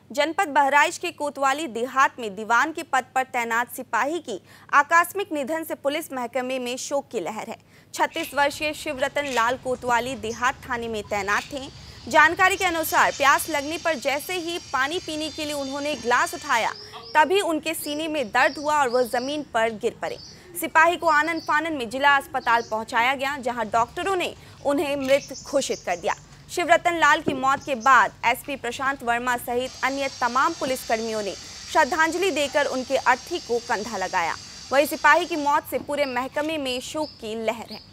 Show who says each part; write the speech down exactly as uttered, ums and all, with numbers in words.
Speaker 1: जनपद बहराइच के कोतवाली देहात में दीवान के पद पर तैनात सिपाही की आकस्मिक निधन से पुलिस महकमे में शोक की लहर है। छत्तीस वर्षीय शिवरतन लाल कोतवाली देहात थाने में तैनात थे। जानकारी के अनुसार प्यास लगने पर जैसे ही पानी पीने के लिए उन्होंने गिलास उठाया, तभी उनके सीने में दर्द हुआ और वह जमीन पर गिर पड़े। सिपाही को आनन फानन में जिला अस्पताल पहुंचाया गया, जहां डॉक्टरों ने उन्हें मृत घोषित कर दिया। शिवरतन लाल की मौत के बाद एसपी प्रशांत वर्मा सहित अन्य तमाम पुलिसकर्मियों ने श्रद्धांजलि देकर उनके अर्थी को कंधा लगाया। वहीं सिपाही की मौत से पूरे महकमे में शोक की लहर है।